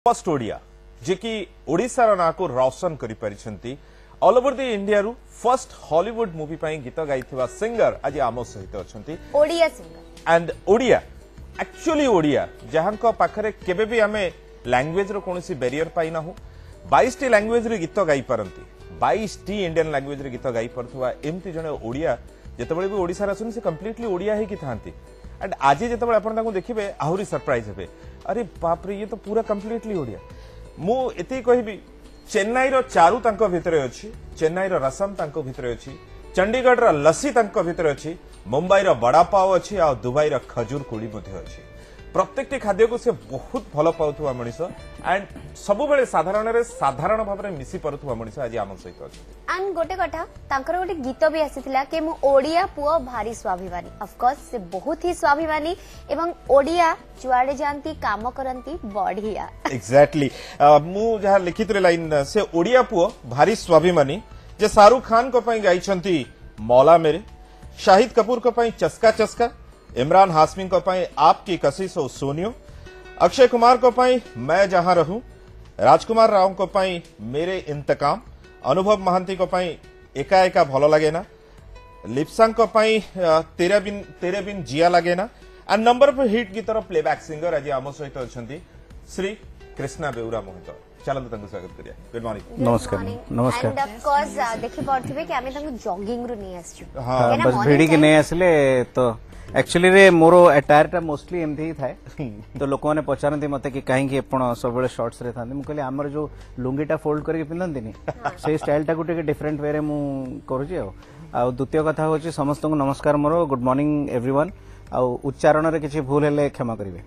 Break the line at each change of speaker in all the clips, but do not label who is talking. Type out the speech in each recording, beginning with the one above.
First Odia जे कि ओडिशार ना को रोशन करि परिछंती ऑल ओवर द इंडिया रु फर्स्ट हॉलीवुड मूवी पई गीत गाइथिबा सिंगर आज आम सहित अछंती
Odia singer
and Odia actually Odia जहां पाखरे केबे भी हमें लैंग्वेज रो कोनोसी बैरियर पाई ना हो 22 टी लैंग्वेज रे गीत गाई परंती 22 टी इंडियन लैंग्वेज रे गीत गाई परथवा एमती जने ओडिया जेतबळे भी ओडिसा रा सुन से कंप्लीटली ओडिया हे कि थांती एंड आज जेतबळे आपण ताको देखिबे आहुरी सरप्राइज हेबे अरे बाप रे ये तो पूरा कंप्लीटली ओडिया मु एते कहबी चेन्नई रो चारू तांको भितरे अछि चेन्नई रो रसम तांको भितरे अछि चंडीगढ़ रो लस्सी तांको भितरे अछि मुंबई रो बड़ा पाव अछि आ दुबई रो खजूर कुड़ी मध्ये अछि प्रत्येकटी खाद्य को से बहुत भल पाउथुवा मनिष एंड सबु बेले साधारण भाव में मिसी परुथुवा मनिष आज आम सहित अछि
एंड गोटे कथा तांकर गोटे गीत भी आसीथिला कि मु ओडिया पुओ भारी स्वाभिमानी ऑफ कोर्स से बहुत ही स्वाभिमानी एवं ओडिया जुआड़े जानती काम करंती बढ़िया
एग्जैक्टली मु जहा लिखित रे लाइन से ओडिया पुओ भारी स्वाभिमानी जे शाहरुख खान को पई गाइछंती मौला मेरे शाहिद कपूर को पई चस्का चस्का इमरान हाशमी को पाई आपकी कशिश हो सोनियो अक्षय कुमार को पाई मैं जहां रहूं राजकुमार राव को पाई मेरे इंतकाम अनुभव महांती को पाई एका एका भलो लगे ना लिप्सांग को पाई तेरे बिन जिया लगे ना एंड नंबर पर हिट गीतर प्लेबैक सिंगर आज आम सहित अछंती श्री कृष्णा बेउरा मोहित चलते तंग स्वागत करिया गुड मॉर्निंग
नमस्कार नमस्कार
एंड ऑफ कोर्स देखि पड़थिबे कि आमे तंग जॉगिंग रु नहीं आछू
हां बस भिडी के नहीं आसले तो एक्चुअली रे मोरो अटायर टा मोस्टली एमथि ही थाए तो लोक माने पचारंती मते कि काहे कि आपण सब बेले शॉर्ट्स रे थांती मु कहले हमर जो लुंगीटा फोल्ड करके पिंदंतीनी से स्टाइल टा गुटे डिफरेंट वे रे मु करूची आ द्वितीय कथा होची समस्त को नमस्कार मोरो गुड मॉर्निंग एवरीवन आ उच्चारण रे किछि भूल हेले क्षमा करिवे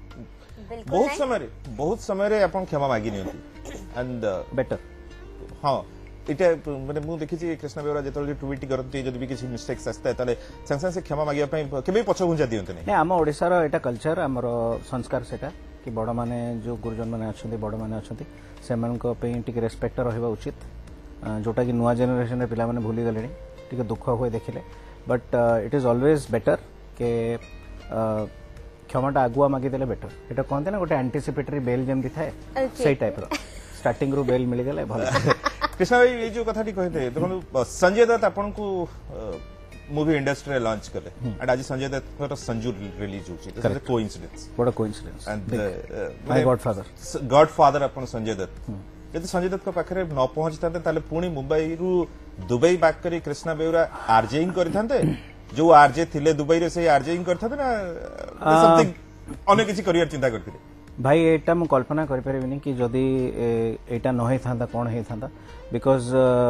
बहुत समय रे आपण क्षमा मागी नियंती एंड
बेटर
हां इटा माने मु देखि छी कृष्ण बेवरा जेतले ट्वीट करती जदि भी किछि मिस्टेक्स आस्ता तले संग से क्षमा मागिया पई केबे पछ गुंजा दियंते नै
हम ओडिसा रो एटा कल्चर हमर संस्कार सेटा कि बड़ माने जो गुरुजन माने अछंती बड़ माने अछंती सेमन को पे टिके रेस्पेक्ट रहबा उचित जोटा कि नुवा जनरेशन रे पिला माने भूली गलेनी टिके दुख होय देखिले but it is always better के क्षमाटा आगुआ मागी देले बेटर एटा कहते ना गोटे एंटीसिपेटरी बेल जेमति थाए सेई टाइप रो स्टार्टिंग रू बेल मिल गले भल
कृष्णा भाई ये जो कथाटी कहते देखो संजय दत्त आपन को मूवी इंडस्ट्री लॉन्च करे एंड आज संजय दत्त को संजू रिलीज होची this is a coincidence
what a coincidence
and
my
godfather अपन संजय दत्त यदि संजय दत्त को पाखरे न पहुंचताते ताले पुणी मुंबई रु दुबई बैक करी कृष्णा बेउरा आरजेइंग करथांते जो आरजे थिले दुबई रे से आरजेइंग करथाते ना समथिंग अनेक किछि करियर चिंता करथिले
भाई एटा मु कल्पना करि परिबिनी कि जदी एटा न होई थांदा कोन होई थांदा बिकॉज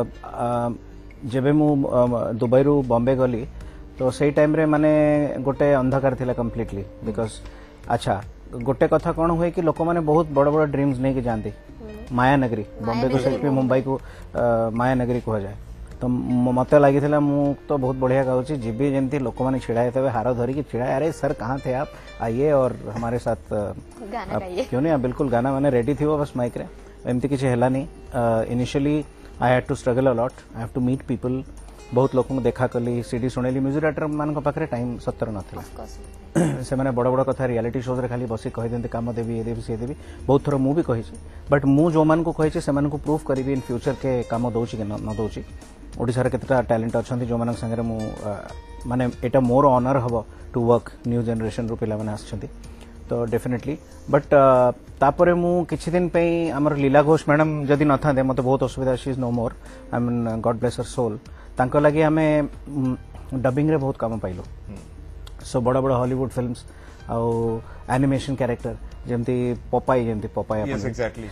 जेबे मु दुबई रु बॉम्बे गली तो सेई टाइम रे माने गोटे अंधकार थिला कंप्लीटली बिकॉज अच्छा गोटे कथा कोन होय कि लोक माने बहुत बड़ बड़ ड्रीम्स नै कि जानती माया नगरी बॉम्बे को सेल्फी मुंबई को माया नगरी कह जाए तो मते लगी थिला मु तो बहुत बढ़िया गाउची जीबी जेंती लोक माने छिड़ाए तबे हार धरी कि छिड़ाए अरे सर कहां थे आप आइए और हमारे साथ
गाना गाइए
क्यों नहीं बिल्कुल गाना माने रेडी थी वो बस माइक रे एमती किछि हेला नहीं initially I had to struggle a lot I have to meet people बहुत लोक देखा कली सीडी सुनेली म्यूजिक डायरेक्टर मान पाखरे टाइम सत्तर नथिला से माने बड़ बड़ कथा रियलिटी शोज रे खाली बसी कहि देंते काम देबी ए देबी से देबी बहुत थोर मु भी कहि छी बट मु जो मान को कहि छी से मान को प्रूफ करबी इन फ्यूचर के काम दोची के न दोची ओडिसा रे केतटा टैलेंट अछंती जो मानक संगे मु माने एटा मोर ऑनर हबो टू वर्क न्यू जनरेशन रो पिला माने आछंती तो डेफिनेटली बट तापरे मु किछि दिन पे हमर लीला घोष मैडम जदी न थांदे मते बहुत असुविधा she is no more I mean God bless her soul तांको लागि हमें डबिंग रे बहुत काम पाइलो सो बड़ा बड़ा हॉलीवुड फिल्म्स और एनिमेशन कैरेक्टर जेमती पपाई अपन
yes exactly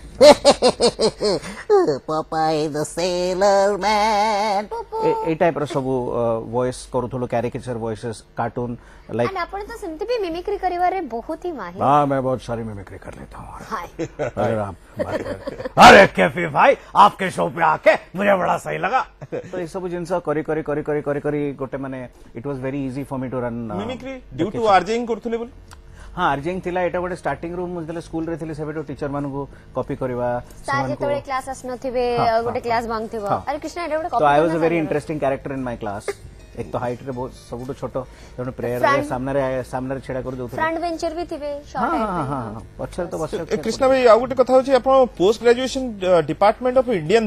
Popeye the sailor man ए टाइप रो सब वॉइस करूथलो caricature voices cartoon like
and अपन तो सुनते भी मिमिक्री करिवारे बहुत ही माहिर
हां मैं बहुत सारी मिमिक्री कर लेता हूं
हाय
अरे आप अरे कैफे भाई आपके शो पे आके मुझे बड़ा सही लगा तो ये सब जिंस करी गोटे माने it was very easy for me to run
mimicry due to RJing करथले बोल
हाँ आर्जिंग थिला एटा गोटे स्टार्टिंग रूम मुझे स्कूल रे थिले सेबेटो टीचर मान को कॉपी करवा
सार जेतोळे क्लास आस नथिबे गोटे क्लास बांग थिबो अरे कृष्णा एटा गोटे
कॉपी तो I was a very interesting character in my class एक तो हाइट रे बहुत सबुठो छोट जने प्रेयर रे सामने छेड़ा कर दउथले
फ्रंट बेंचर भी थिबे शॉर्ट
हां हां पछर तो बस
कृष्णा भाई आ गोटे कथा होची आपण post graduation department of Indian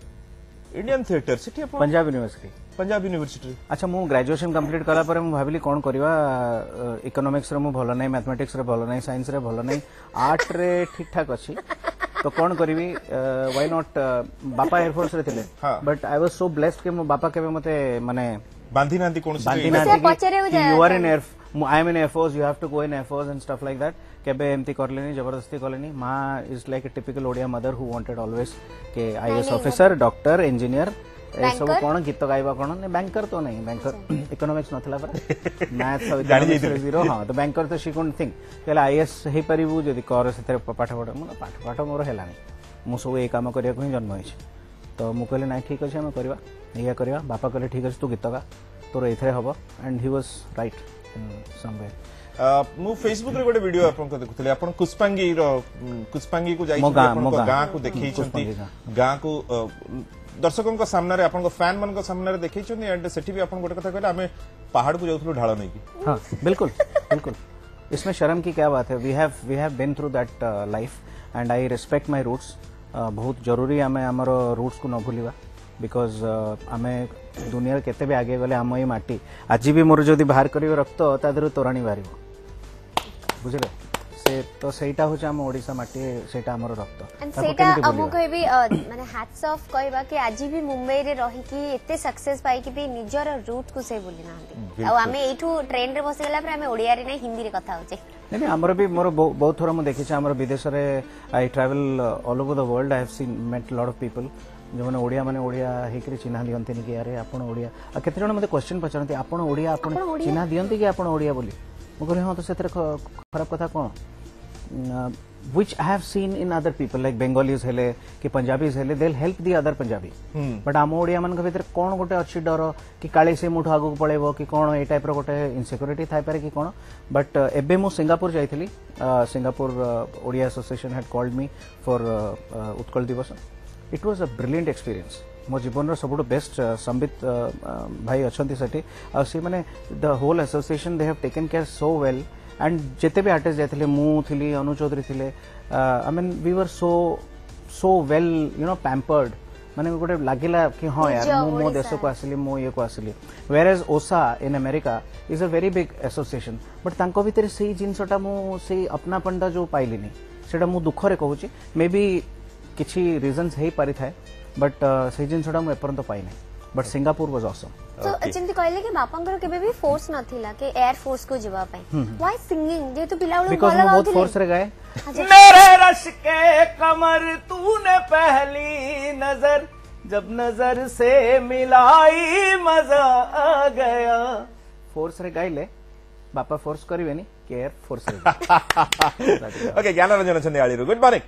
theatre सेठी आपण पंजाब यूनिवर्सिटी
अच्छा मु ग्रेजुएशन कंप्लीट कला पर मु भाबिली कोन करबा इकोनॉमिक्स रे मु भलो नै मैथमेटिक्स रे भलो नै साइंस रे भलो नै आर्ट रे ठीक ठाक अछि तो कौन करी व्हाई नॉट बापा एयरफोर्स रे थिले but I was so blessed के मो बापा केबे मते माने
बांधी नांती कोन
you are in air I am in air force you have to go in air force and stuff like that केबे एमती करलेनी जबरदस्ती करलेनी मां is like a typical Odia mother who wanted always के आईएएस ऑफिसर डॉक्टर इंजीनियर ए सब कोन गीत गाइबा कोन ने बैंकर तो नहीं बैंकर इकोनॉमिक्स नथला पर मैथ्स और जीरो हां तो बैंकर तो शी कोन थिंक केला आईएएस हे परिबु जदी कर सेते पाठ पढ मु पाठ मोर हेलानी मु सब ए काम करिया को ही जन्म होइछ तो मु कहले नाही ठीक अछि हम करबा या करबा बापा कहले ठीक अछि तू गीत गा तोर एथरे हबो and he was right in somewhere
मु फेसबुक रे गोटे वीडियो आपन को देखुतले आपन कुस्पांगी को जाई आपन को गां को देखै छथि गां को दर्शकों सामने रे आपन फैन मन सामने रे देखै छथि एंड सेठी भी आपन गोटे कथा कहले हमें पहाड़ को जाउथलो ढाळ नै की
हां बिल्कुल बिल्कुल इसमें शर्म की क्या बात है we have been through that life and I respect my roots बहुत जरूरी हमें हमर रूट्स को न भूलिबा बिकॉज आमे दुनिया केते भी आगे गले हम ये माटी आज भी मोर जदी बाहर करियो रक्त ता देरो तोराणी बारिबो बुझले से तो सेटा होचा हम ओडिसा माटी सेटा हमर रक्त
एंड सेटा हमो कहबी माने हैट्स ऑफ कहबा कि आज भी मुंबई रे रही कि एते सक्सेस पाई कि भी निजर रूट को से बोली नांती आ हमें एठू ट्रेन रे बसि गेला पर हमें ओडिया रे नै हिंदी रे कथा होचे
नहीं हमर भी मोर बहुत थोड़ा मु देखि छ हमर विदेश रे I travel all over the world I have seen met lot of people जो मैंने ओडिया माने ओडिया हेकरी चिन्हा दियंती कि अरे आपण ओडिया आ केते जण मते क्वेश्चन पचारती आपण ओडिया आपण चिन्हा दियंती कि आपण ओडिया बोली मु कहले हां तो सेतर खराब कथा कोन which I have seen in other people like Bengalis हेले कि पंजाबीज हेले they'll help the other Punjabi but आम ओडिया मान के भीतर कोन गोटे अछि डर कि काले से मुठ आगु पळेबो कि कोन ए टाइप रो गोटे इनसिक्योरिटी थाई पारे कि कोन बट एबे मु सिंगापुर जाइथिली Singapore Odia association had called me for Utkal Divas it was a brilliant experience मो जीवन रो सबुठ बेस्ट संबित भाई अछंती सठी आ से माने the whole association they have taken care so well and जेते भी आर्टिस्ट जाइथिले मु थिली अनु चौधरी थिले I mean we were so well you know pampered माने गोटे लागिला कि हां यार मो देश को आसली मो ये को आसली whereas OSA in America is a very big association but तांको भीतर सेही जिंसटा मु सेही अपनापनटा जो पाइलिनी सेटा मु दुख रे कहूची मे बी किछि रीजंस हेई पारि थाए बट सेही जिंसटा मु एपर्यंत पाइ नै बट सिंगापुर वाज ऑसम
तो चिंती कहले कि बापांकर केबे भी फोर्स नथिला कि एयर फोर्स को जवा पाए व्हाई सिंगिंग जे तो पिलाउलो
बिकॉज़ वो बहुत फोर्स रे गाए मेरे रश के कमर तूने पहली नजर जब नजर से मिलाई मजा आ गया फोर्स रे गाइले बापा फोर्स करिवेनी कि एयर फोर्स रे
ओके ज्ञानरंजन छंदी आळी good morning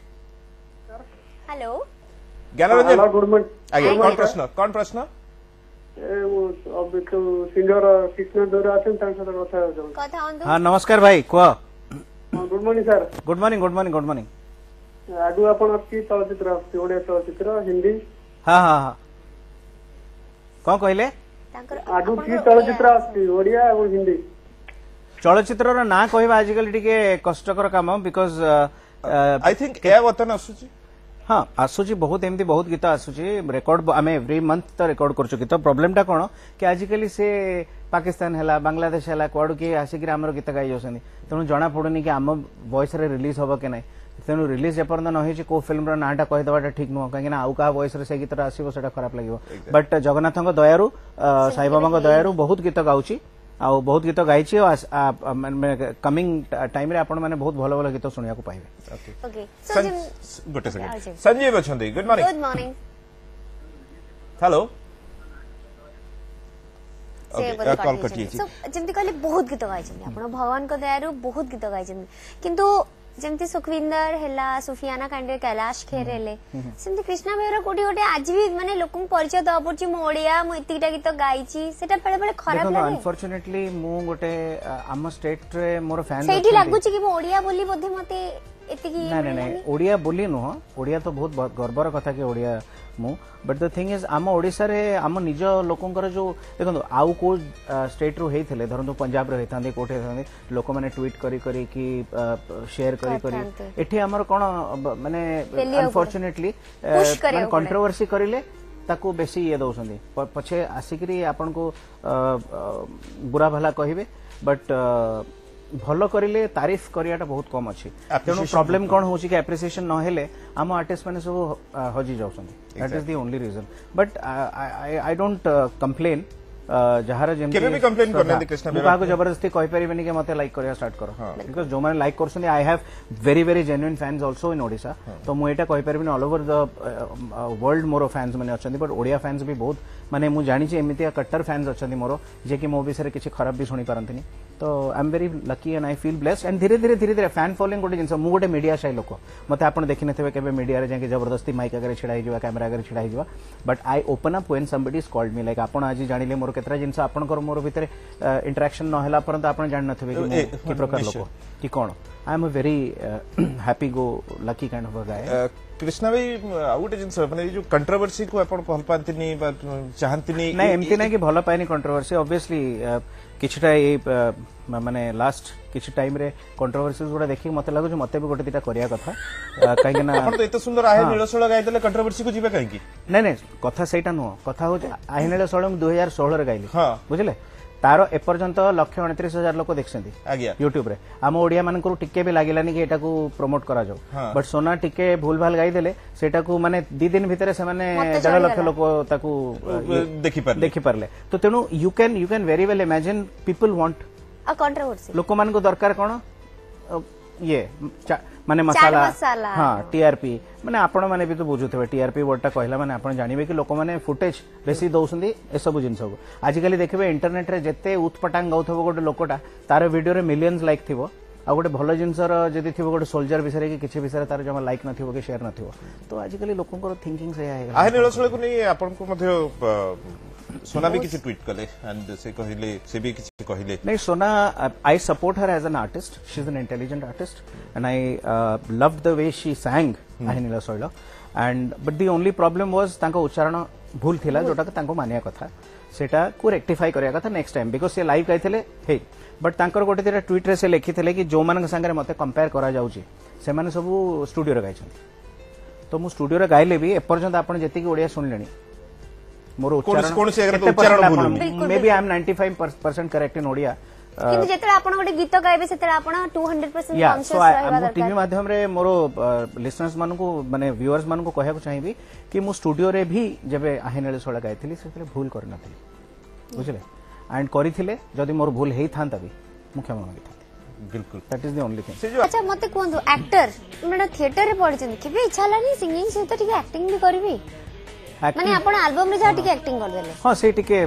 hello
Gyanranjan
good morning
आगे कौन प्रश्न
अब तो सिंगर कृष्ण दौरा आछन तान साथ
कथा होंदु
हां नमस्कार भाई को
good morning sir
good morning good morning good morning
आगु आपण की चलचित्र आछी ओडिया चलचित्र हिंदी
हां हां हां कोन कहले
आगु की चलचित्र आछी ओडिया और हिंदी
चलचित्र रो ना कहबा आजिकल टिके कष्टकर काम बिकॉज़
आई थिंक ए वतन आसुची
हाँ आसुची बहुत एमती बहुत गीत आसुची रेकॉर्ड आम एव्री मंथ तो रेकॉर्ड कर गीत प्रोब्लेम टा कौन कि आजिकल से पाकिस्तान है बांग्लादेश है कौड़ किए आसिक आम गीत गाई जाऊँ तेणु जना पड़ुनी कि आम वॉइस रे रिलीज हम कि ना तेणु रिलीज एपर्यंत न को फिल्म नाटा कहीदेटा ठीक नुह कहीं आउ क्या वॉइस से गीत आसो खराब लगे बट जगन्नाथ दयारू साई बाबा दयारू बहुत गीत गाउची आ बहुत गीत गाई कमिंग टाइम रे आपण माने बहुत भलो भलो गीत सुनिया को पाइबे
ओके
गोटे सेकंड संजीव अछंदी good morning
good morning
hello
से
कॉल कटी
सो जेंति कहले बहुत गीत गाई छन आपण भगवान को दयारू बहुत गीत गाई छन किंतु जेमती सुखविंदर हेला सुफियाना कांडे कैलाश खेर हेले सेमती कृष्णा बेहरा कोटी गोटे आज भी माने लोकन परिचय द पड़ची मो ओडिया मो इतिटा गीत गाईची सेटा पळे पळे खराब लागे
अनफॉर्चूनेटली मु गोटे आम स्टेट रे मोर फैन
सेठी लागुची कि मो ओडिया बोली बोधे मते एतिकी
ना ना ओडिया बोली नुह ओडिया तो बहुत गर्वर कथा कि ओडिया मु बट द थिंग इज आम ओडिशा रे आम निज लोकंकर जो देखो आउ को स्टेट रू हेइथिले धरंतु पंजाब रे हेइथांदे कोठे हेइथांदे लोक माने ट्वीट करी करी कि शेयर करी करी एठी हमर कोन माने अनफॉर्चुनेटली माने कंट्रोवर्सी करिले ताको बेसी ये दउसंदी पछे आसिकरी आपन को बुरा भला कहिबे बट भल करिले तारीफ करियाटा बहुत कम अछि तेणु प्रॉब्लम कोन होछि कि एप्रिसिएशन न हेले हम आर्टिस्ट माने सब हजी जाउसंदी that is the only reason but I don't complain जहार जेम
केबे भी कंप्लेन करने कृष्णा
बेरा को जबरदस्ती कहि परिबेनी कि मते लाइक करिया स्टार्ट करो बिकॉज़ जो माने लाइक करसंदी I have very very genuine fans also in Odisha तो मु एटा कहि परिबेनी ऑल ओवर द वर्ल्ड मोर फैंस माने अछंदी बट ओडिया फैंस भी बहुत माने मु जानि छै एमितिया कट्टर फैंस अछंदी मोर जे कि मो विषय किछि खराब भी सुनी पारंतनी तो I am very lucky and I feel blessed and धीरे धीरे फैन फॉलोइंग गोटे जिनस मु गोटे मीडिया शाही लोक मते आपण देखि नथिबे केबे मीडिया रे जाके जबरदस्ती माइक आगे छिड़ा ही जिवा कैमरा आगे छिड़ा ही जिवा but I open up when somebody is called me like आपण आज जानिले मोर केतरा जिनस आपण कर मोर भितरे इंटरेक्शन न होला परंतु आपण जान नथिबे कि प्रकार लोक कि कोन I am a very happy go lucky kind of a guy
Krishna भाई आउ गोटे जिनस माने जो कंट्रोवर्सी को आपण भल पांतिनी बा चाहंतिनी
नै एमती नै कि भल पाइनी कंट्रोवर्सी ऑब्वियसली किछटा ए माने लास्ट किछि टाइम रे कंट्रोवर्सीज गुडा देखि मते लागो मते भी गोटे दिटा करिया कथा काहे ना
आपण तो एते सुंदर आहे नीलसोळ गाय देले कंट्रोवर्सी को जिबे काहे की
नै कथा सेटा नो कथा हो आहे नीलसोळ 2016 रे गाइली बुझले तारो एपर्यंत 129,000 लोक देखछंती
आज्ञा
YouTube रे हम ओडिया मान को टिके भी लागिलानी कि एटा को प्रमोट करा जाओ बट सोना टिके भूल भाल गाई देले सेटा को माने 2 दिन भीतर से माने 1.5 लाख लोक ताकू देखि परले तो तेनु you can very well imagine people want
a controversy
लोक मान को दरकार कोन ये माने मसाला हां टीआरपी माने आपण माने भी तो बुझुथबे टीआरपी वर्डटा कहला माने आपण जानिबे कि लोक माने फुटेज बेसी दउसंदी ए सब जिंस को आज काली देखबे इंटरनेट रे जत्ते उत्पटांग गाउथबो गोटे लोकटा तार वीडियो रे मिलियंस लाइक थिबो आ गोटे भल जिनसर जदि थिबो गोटे सोल्जर विषय कि किछि विषय तार जमा लाइक नथिबो कि शेयर नथिबो तो आज काली लोकंकर थिंकिंग से
आहे नीलसोळ को नै आपण को मध्ये सोना भी किसी ट्वीट कले एंड से कहले से भी किसी कहले
नहीं Sona I support her as an artist she is an intelligent artist and I loved the way she sang आहे नीलसोळ and but the only problem was तांको उच्चारण भूल थिला जोटा तांको मानिया कथा सेटा को रेक्टिफाई करिया कथा नेक्स्ट टाइम बिकॉज़ से लाइव गाइथिले हे बट तांकर गोटे तेरा ट्वीट रे से लिखिथिले कि जो मानक संगे मते कंपेयर करा जाउची से माने सब स्टूडियो रे गाइछन तो मु स्टूडियो रे गाइले भी एपर्यंत आपण जेति कि ओडिया सुनलेनी मोर उच्चारण may be I am 95% correct in Odia
किंतु जेतले आपण गोटे गीत गाइबे सेतले आपण 200% कॉन्शियस रहबा दरकार
टीवी माध्यम रे मोर लिसनर्स मान को माने व्यूअर्स मान को कहया को चाहिबी कि मु स्टूडियो रे भी जेबे आहे नीलसोळ गाइथिली सेतले भूल करना थी बुझले एंड करिथिले जदी मोर भूल हेई थांता भी मुख्य मांगी था
बिल्कुल
that is the only thing
अच्छा मते कोन एक्टर मेरा थिएटर रे पढिछन केबे इच्छा लानी सिंगिंग से तो ठीक एक्टिंग भी करबी माने आपण एल्बम रे जा ठीक एक्टिंग कर देले
हां से टिके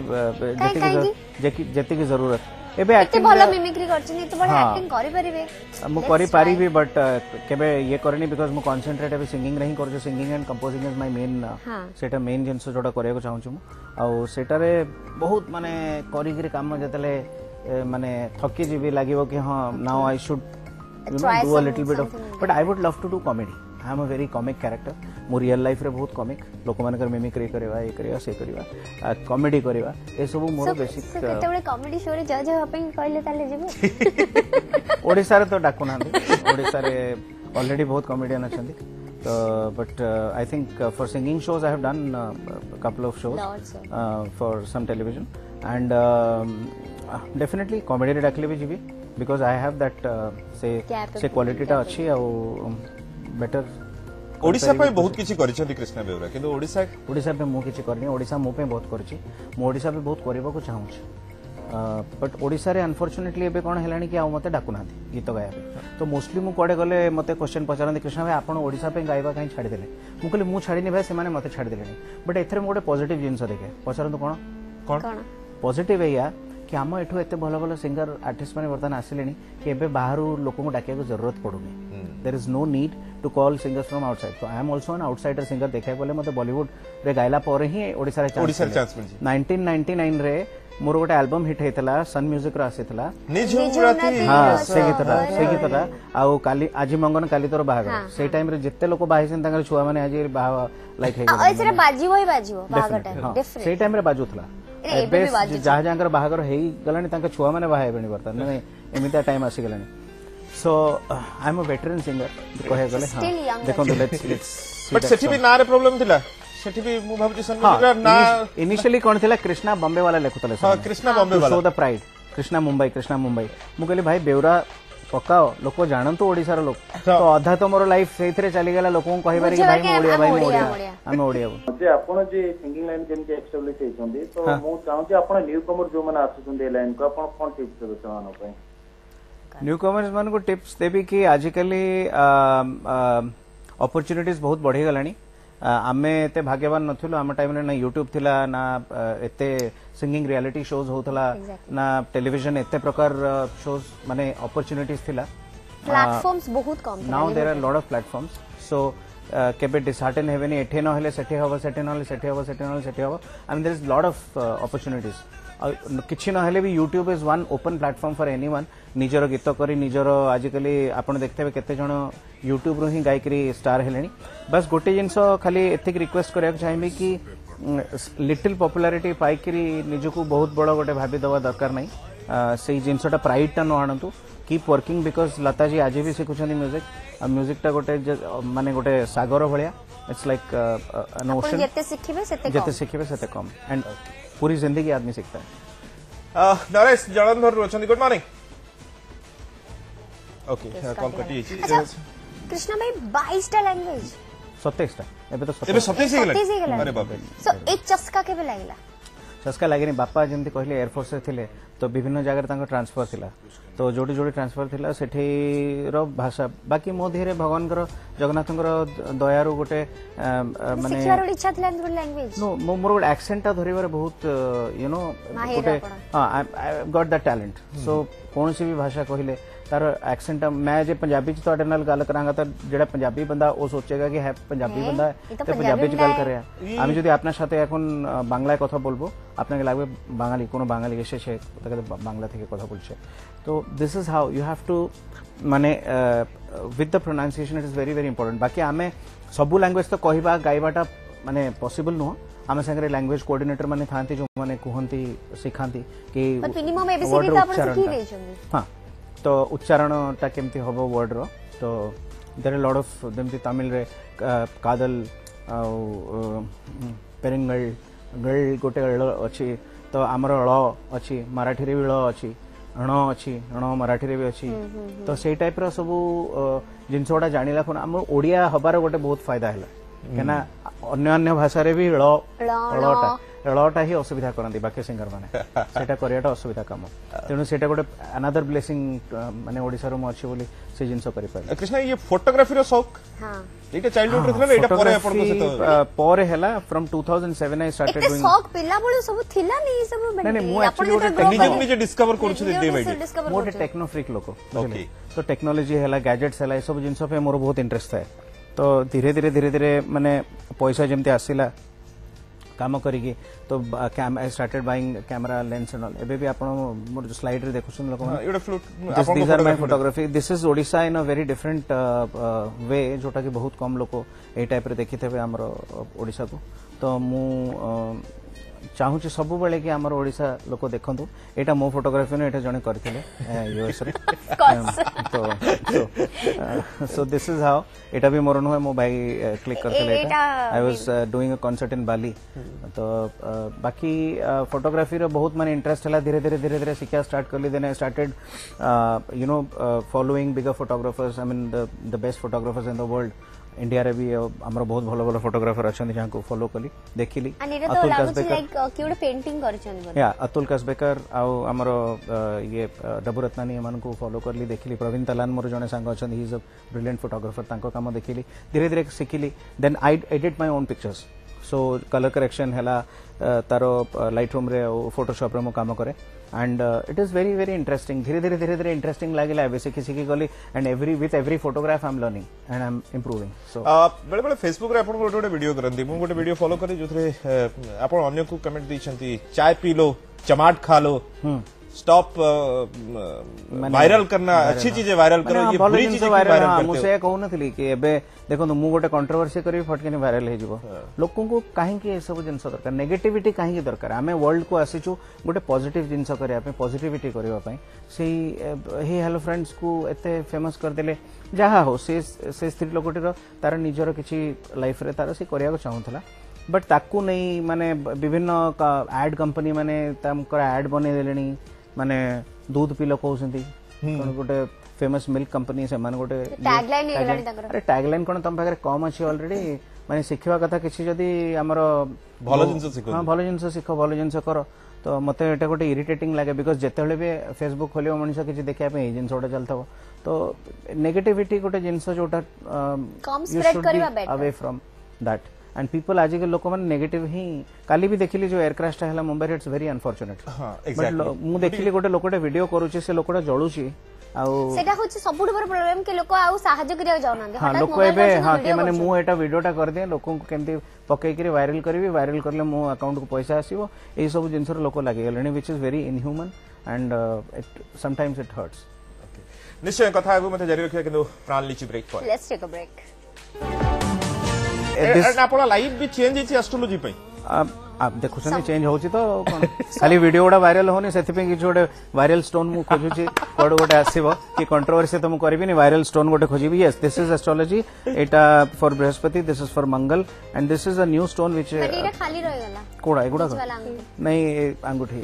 जेति की जरूरत एबे एक्टिंग
भलो मिमिक्री करछन तो बडा एक्टिंग करि परिबे
मु करि पारिबी बट केबे ये करनी बिकॉज़ मु कंसंट्रेट एबे सिंगिंग रही करजो singing and composing is my main सेटा मेन जिंस जोडा करिया को चाहू छु आ सेटा रे बहुत माने करिगिरी काम जतले माने थकी जीबी लागिवो कि हां now I should do a little bit of but I would love to do comedy I am a very comic character मो रियल लाइफ रे बहुत कॉमिक लोक मानकर मिमिक्री करवा ए करवा से करवा कॉमेडी करवा ए सब मोर बेसिक
केतेबे कॉमेडी शो रे जज होपे कहले ताले जेबो
ओडिसा रे तो डाकू ना ओडिसा रे ऑलरेडी बहुत कॉमेडियन अछंती तो but I think for singing shows I have done couple of shows for some television and definitely comedy रे डाकले भी जीबी बिकॉज़ आई हैव दैट से क्वालिटी टा अच्छी आ बेटर
ओडिसा पे बहुत किछि करिसथि कृष्णा बेउरा किंतु
ओडिसा पे मु किछि करनी ओडिसा मु पे बहुत करछि मु ओडिसा पे बहुत करबा को चाहू छी बट ओडिसा रे अनफॉर्चुनेटली एबे कोन हेलानी कि आ मते डाकू ना गीत गाया तो मोस्टली मु कोडे गले मते क्वेश्चन पचारन कृष्णा भाई आपण ओडिसा पे गायबा काई छाडी देले मु कहले मु छाडी नि भाई से माने मते छाडी देले बट एथरे मु गोटे पॉजिटिव जिंस देखे पचारन कोन
कोन
पॉजिटिव एया कि आम एठू एते भल भल सिंगर आर्टिस्ट माने वर्तमान आसिले कि एबे बाहरु लोक को डाकिया को जरूरत पड़ुनी there is no need to call singers from outside तो I am also an outsider singer देखा बोले मते बॉलीवुड रे गायला पर ही ओडिसा रे चांस 1999 रे मोर गोटे एल्बम हिट होता सन म्यूजिक रो आसीतला
निझुमराती
हाँ से गीतटा आउ काली आज मंगन काली तोर बाहागर से टाइम रे जेते लोक बाहिसन तांगर छुआ माने आज बाहा लाइक हे
एथरे बाजिबो बाहागर टाइम डिफरेंट
से टाइम रे बाजुतला एबे जहा जहांकर बाहागर हेई गलानी तांका छुआ माने बाहा हेबेनी बर्तन माने एमिता टाइम आसी गलानी so I am a veteran singer कहे गले देखो लेट्स
बट सेठी भी नारे प्रॉब्लम थिला सेठी भी मु भाबुची सन म्यूजिक ना
इनिशियली कोन थिला कृष्णा बॉम्बे वाला लेखुतले
हां कृष्णा बॉम्बे वाला
show the pride Krishna Mumbai मु कहली भाई बेउरा पकाओ लोक जानतो ओडिसा रो लोक तो अधा तो मोर लाइफ सेथरे चली गेला लोक को कहिबार कि भाई ओडिया हम ओडिया
जे आपण जे सिंगिंग लाइन जेम के एस्टैब्लिश हेचोंदी तो मु चाहू जे आपण न्यू कमर जो माने आछुंदी लाइन को आपण कोन टिप्स देबे चाहनो पय
न्यू कमर्स मान को टिप्स देबी कि आजिकली अपॉर्चुनिटीज बहुत बढ़ी गलानी आमे एते भाग्यवान नथिलु आम टाइम रे ना यूट्यूब थिला ना एते सिंगिंग रियलिटी शोज होतला ना टेलीविजन एते प्रकार शोज माने अपॉर्चुनिटीज थिला
प्लेटफॉर्म्स बहुत कम
now there are lot of platforms so केबे डिसहार्टेन हेवेनी एठे न हेले सेठे हबो सेठे न हेले सेठे हबो सेठे न हेले सेठे हबो I mean there is lot of opportunities किछि न हेले भी YouTube is one open platform for anyone निजर गीत करी निजर आजिकली आपण देखते केते जण यूट्यूब रो ही गायकरी स्टार हेलेनी बस गोटे जिंस खाली एथिक रिक्वेस्ट करया चाहिबे कि लिटिल पॉपुलैरिटी पाइकरी निजको बहुत बड़ गोटे भाबी दवा दरकार नै से जिनसटा प्राइड टा न आनतु keep working because Lata ji आज भी सिखुछनी म्यूजिक टा गोटे माने गोटे सागर भलिया इट्स लाइक एन ओशन जते सिखिबे सेते कम एंड पूरी जिंदगी आदमी सीखता है
नरेश जलंधर रोचंदी गुड मॉर्निंग ओके कॉल कटी
कृष्णा भाई 22 टा लैंग्वेज
27 टा एबे तो
27 ही गेला अरे बाप रे
सो एक चस्का केबे लागला
चस्का लागेनी बापा जेमती कहले एयरफोर्स रे थिले तो विभिन्न जगह तांको ट्रांसफर थिला तो जोडी जोडी ट्रांसफर थिला सेठी रो भाषा बाकी मो धीरे भगवान कर जगन्नाथंकर दयारु गोटे माने
सिखियार इच्छा थिला लैंग्वेज
नो मोर गोटे एक्सेंट ता धरिबार बहुत यू नो गोटे हां I got that talent so कौन सी भी भाषा कहले तार एक्सेंट मैं जे पंजाबी च तोडे नाल गल करांगा तो जेड़ा पंजाबी बंदा वो सोचेगा कि है पंजाबी बंदा है तो पंजाबी च गल करे আমি যদি আপনার সাথে এখন বাংলায় কথা বলবো আপনাকে লাগবে বাঙালি কোনো বাঙালি এসেছে তাকে বাংলা থেকে কথা বলছে তো this is how you have to মানে with the pronunciation it is very very important बाकी आमे सब लैंग्वेज तो कहबा गाइबाटा माने पॉसिबल नो आमे संगे लैंग्वेज कोऑर्डिनेटर माने थांती जो माने कुहंती सिखांती कि
मिनिमम एबीसीडी तो आपण सिखी देछन
हां तो उच्चारण टा केमती होबो वर्ड रो तो देयर लॉट ऑफ देमती तमिल रे कादल पेरिंगल गल गोटे अछि तो हमर ळ अछि मराठी रे भी ळ अछि ण अछि ण मराठी रे भी अछि तो सेई टाइप रो सब जिनसोडा जानिला कोन हम ओडिया हबार गोटे बहुत फायदा हैला केना अन्य अन्य भाषा रे भी ळटा ही असुविधा करंती बाकी सिंगर माने सेटा करियाटा असुविधा काम तेनु सेटा गोटे अनदर ब्लेसिंग माने ओडिसा रो अछि बोली से जिंस करि पाले
कृष्णा ये फोटोग्राफी रो शौक हां एटा चाइल्डहुड रे थिला एटा परे आपण को से
परे हैला फ्रॉम 2007 आई स्टार्टेड डूइंग
शौक पिला बळु सब थिला नै सब
नै मु एक्चुअली गोटे
टेक्निक जे डिस्कवर करू छी डे बाय डे
मोटे टेक्नो फ्रीक लोक ओके तो टेक्नोलॉजी हैला गैजेट्स हैला सब जिंस पे मोर बहुत इंटरेस्ट है तो धीरे धीरे माने पैसा जेमते आसीला काम करिकी तो I started buying camera lens and all एबे भी आपण मोर स्लाइड रे देखुछन लोक
एटा फ्लूट
this are my photography this is Odisha in a very different way जोटा कि बहुत कम लोक ए टाइप रे देखिथबे हमर ओडिसा को तो मु चाहूची सब बेले कि हमर ओडिसा लोक देखंतु एटा मो फोटोग्राफी ने एटा जने करथिले यूएस रे तो सो दिस इज हाउ एटा भी मोर न मो भाई क्लिक करथिले एटा I was doing a concert in Bali तो बाकी फोटोग्राफी रे बहुत माने इंटरेस्ट हला धीरे धीरे सिखा स्टार्ट करली then I started you know following bigger photographers I mean the best photographers in the world India रे भी हमर बहुत भलो भलो फोटोग्राफर अछन जहां को फॉलो कली देखिली
अतुल कसबेकर लाइक क्यूड पेंटिंग करछन
या अतुल कसबेकर आ हमर ये डबु रत्नानी मन को फॉलो करली देखिली प्रवीण तलान मोर जने संग अछन he is a brilliant photographer तांको काम देखिली धीरे धीरे सिखिली then I edit my own pictures so colour correction हैला तारो लाइट रूम रे फोटोशॉप रे मो काम करे and it is very very interesting धीरे धीरे interesting लागिला बेसिक किसी गली and with every photograph I'm learning and I'm improving so
बेले बेले फेसबुक रे आपण गोटे वीडियो करंती मु गोटे वीडियो फॉलो करी जोथरे आपण अन्य को कमेंट दैछंती चाय पी लो चमाट खा लो, स्टॉप वायरल करना, अच्छी चीजें वायरल करो, ये बुरी चीजें वायरल करते हो।
मुझे कहूनथि कि एबे देखो मु गोटे कंट्रोवर्सी करी फटकिनी वायरल हे जिवो लोकन को काहे के सब जिंस दरकार, नेगेटिविटी काहे के दरकार, आमे वर्ल्ड को आसीचु गोटे पॉजिटिव जिंस करिया पे, पॉजिटिविटी करिवा पई सेही हे हेलो फ्रेंड्स को एते फेमस कर देले जहा हो से स्त्री लोकटीर तार निजर किछि लाइफ रे तार से करिया को चाहुथला, बट ताकू नहीं माने विभिन्न एड कंपनी माने तमकर एड बने देलेनी, माने दूध पी लोक कहउसंती गोटे फेमस मिल्क कंपनी से मान गोटे
टैगलाइन हेलानी ताकर,
अरे टैगलाइन कोन तम पाखरे कम अछि ऑलरेडी, माने शिखवा कथा किछि जदी हमर
भलो जिंस सिखो,
हां भलो जिंस सिखो, भलो जिंस करो, तो मते एटा गोटे इरिटेटिंग लागे बिकॉज़ जेतेले भी फेसबुक खोलियो मनिषा किछि देखिया पे ए जिंस ओटा चलथबो, तो नेगेटिविटी गोटे जिंस जोटा
कम स्प्रेड करबा better
away from that and people आज के लोक माने नेगेटिव ही काली भी देखिली जो एयर क्रैश हला मुंबई, इट्स वेरी अनफॉर्चुनेट।
हां एग्जैक्टली
मु देखिली गोटे लोकटे वीडियो करूची, से लोकटा जळुची आउ
सेटा होछि सबुठ बड़ प्रॉब्लम के लोक आउ सहायता करिया जाउनांदे,
हां लोक एबे हां के माने मु एटा वीडियोटा कर दे लोक को केमती पकई करी वायरल करबी, वायरल करले मो अकाउंट को पैसा आसीबो, एई सब जिंसर लोक लागे गलेनी which is very inhuman and it sometimes it hurts.
निश्चय कथा आगु मते जारी रखिया, किंतु प्राण लीची ब्रेक पर
लेट्स टेक अ ब्रेक।
आपन लाइफ भी चेंज हिची एस्ट्रोलॉजी पे
आप देखु चेंज होची तो कोन खाली वीडियो गुडा वायरल होनी, सेति पे किछ गोटे वायरल स्टोन मु खोजुची कोड गोटे आसीबो कि कंट्रोवर्सी तो मु करबी नि, वायरल स्टोन गोटे खोजिबी। यस दिस इज एस्ट्रोलॉजी, एटा for Brihaspati, this is for Mangal and this is a new stone which
एटा खाली रह गला
कोडा एगुडा नहीं अंगूठी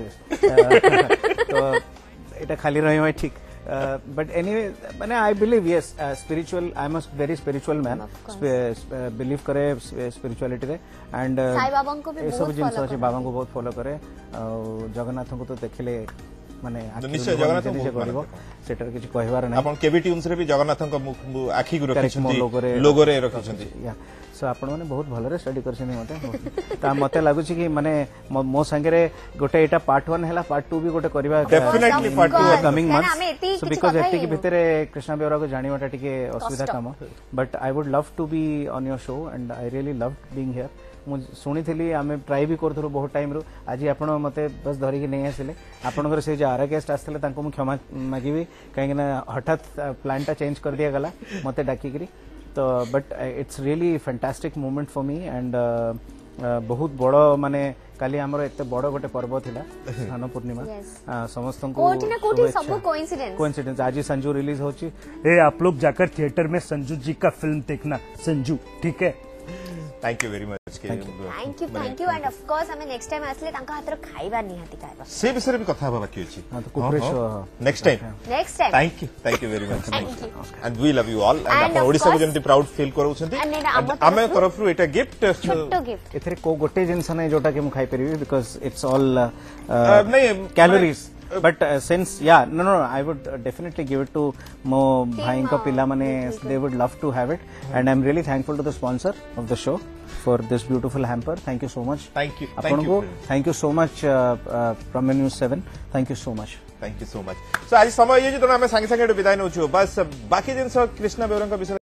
एनीवेज तो एटा खाली रही ठीक, but anyway माने I believe yes spiritual, I am a very spiritual man, believe करे spirituality रे and
साईं बाबा को भी बहुत
जिंस अछि, बाबा को बहुत फॉलो करे, जगन्नाथ को तो देखले माने
निश्चय जगन्नाथ को
करबो सेटर किछ कहबार नै,
आपण केबी ट्यून्स रे भी जगन्नाथ को आखी को रखिछंती, लोगो रे रखिछंती,
सो आपण माने बहुत भलरे स्टडी करछनी मते ता मते लागुछि कि माने मो संगे रे गोटे एटा पार्ट 1 हैला, पार्ट 2 भी गोटे करबा
definitely part 2
coming months, so because एति के भितरे कृष्णा बेवरा को जानिबाटा टिके असुविधा काम, but I would love to be on your show and I really loved being here. मु सुनी थली आमे ट्राई भी करथरो बहुत टाइम रो, आज आपण मते बस धरि के नै आसिले, आपनकर से जे आरा गेस्ट आस्थिले तांको मु क्षमा मागिबी काहे ना हठात प्लानटा चेंज कर दिया गला मते डाकी करी, तो but it's really fantastic moment for me and बहुत बड़ो माने काली हमर एते बड़ो गोटे पर्व थिला स्नान पूर्णिमा, समस्त को
कोठी ना कोठी सब कोइंसिडेंस
आज संजू रिलीज होची,
ए आप लोग जाकर थिएटर में संजू जी का फिल्म देखना, संजू ठीक है।
Thank you very much,
thank you and of course हमें नेक्स्ट टाइम आसले तांका हातर खाइबा निहाती खाइबा
से विषय भी कथा बाबा की अछि,
हां तो कुपरे show
next time thank you very much and we love you all and अपन ओडिसा को जेमति प्राउड फील करूछंती, आमे तरफ रु एटा गिफ्ट
छोटो गिफ्ट
एथरे को गोटे जिंस नै जोटा के मु खाइ परिबी because it's all calories, but since no I would definitely give it to mo bhai ka pilla mane, they would love to have it and I'm really thankful to the sponsor of the show for this beautiful hamper. Thank you so much.
Thank you
thank you so much from News 7, thank you so much.
So आज समय ये जो हमें संगे संगे विदाय नउछु, बस बाकी जिंस कृष्णा बेवरंका विषय